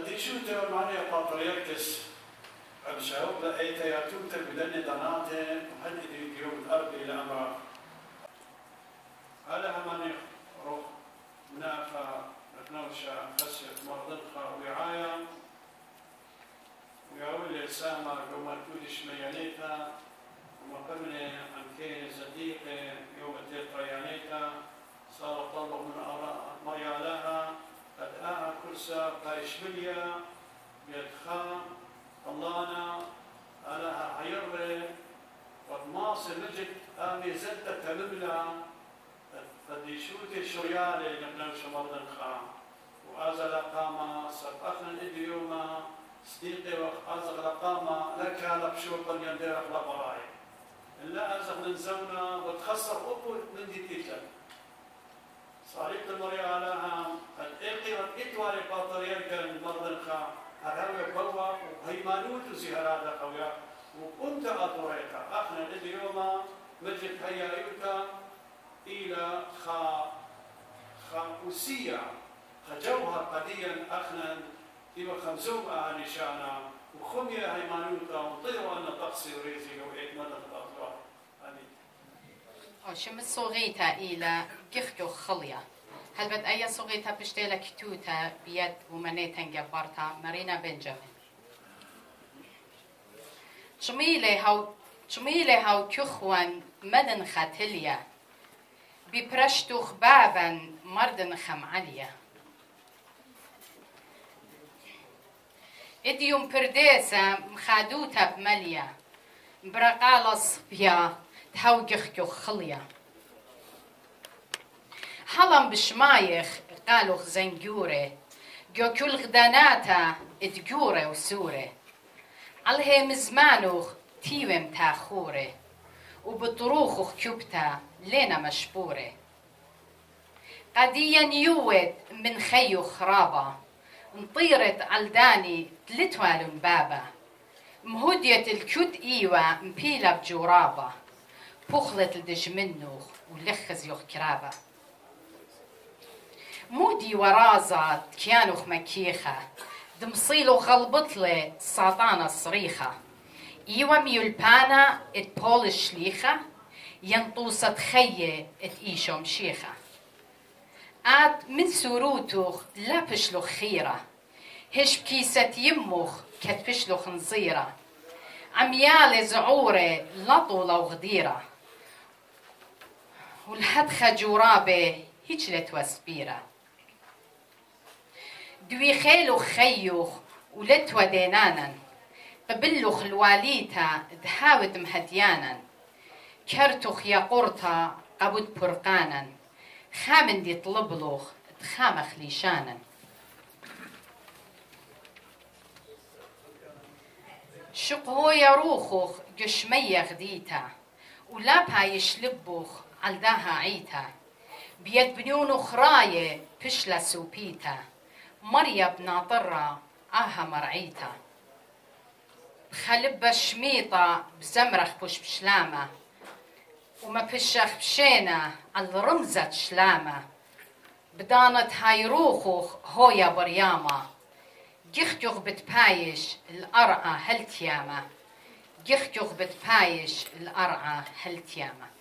فديشوته معناها بطريقتس الشعوب لأيتا ياتوتا بدن دناته وهدي يوم الأرض إلى أمر على هماني روح منافع نتنوشا خسيت مرضنخا وعايا ويقول لسامة يوم الكودش ميانيتا وما قمنا عن كين صديقي يوم التيت ريانيتا صار طلب من مريالها قد كرسا قايشمليا بيدخا طلانا على عيره وماصر نجد آمي زدت تمملا فديشوتي شريالي نبنوش مرضن خام وآزل قاما سبقنا اليوم صديقي وآزغ قاما لك على بشوطا يندير أخلا براي إلا أزغ ننزونا وتخسر أبو من دي تيتلك صاريت المريالها قد إلقي إتوالي باطريالك المرضن خام هراوي بوا وهيمانوت زهرادا قويا وكنت أطريقا أخنا اليوم مجد هيايوتا إلى خاوسية خجوها قديا أخنا إلى 50 أهل شانا وخمية هيمانوتا وطيروا أن تقصي ريزي وإيد مدى الأطلاق شم صغيتا إلى جخجو خليا هل بد أي صغيتا بشتيلا كتوتا بيد ومنيتا جبارتا مارينا بنجامين شميلي هاو كخوان مدن خاتليا ببرشتوخ بابا مردن خمعليا إديوم برديسا مخادوتا بمليا برقال صبيا تهاو جخجو خليا حلم بشمايخ قالوا زنجوري جو كل غداناتا ادجوري وسوري عليه مزمانوخ تيوم تاخوري وبطروخ كيوبتا لينا مشبوري قديا يود من خيو خرابة انطيرت عالداني تلتوالون بابا مهودية الكود إيوة مبيلة بجورابة بخلت الدجمنوخ ولخز يوخ كرابة مودي ورازة كيانوخ مكيخة دمصيلو غلبطلي ساطانة صريخة إيوة ميولبانا ات بولش ليخة ينطوسة خيه ات إيشو مشيخة آت من سوروتوخ لابشلو خيرة هش بكيسة يموخ كتبشلو خنزيرة عميالي زعوري لطولة وغديرة والحدخة جورابي هيجلت وسبيرة دوي خيلو خيوخ ولتوا دينانا قبلوخ الواليتا دهاود مهديانا كرتوخ يا قرطة قبود برقانا خامن دي طلبلوخ دخامخ ليشانا شقهو يروخوخ جشمية غديتا ولابها يشلبوخ عالداها عيتا بيد بنونو خراية بشلا سوبيتا مريا بناطرة آها مرعيتا بخلبة شميطة بزمرخ بوش بشلامة وما بشخ بشينا الرمزة شلامة بدانت هايروخوخ هويا بريامة جيختيوخ بتبايش الأرعى هلتيامة جيختيوخ بتبايش الأرعى هلتيامة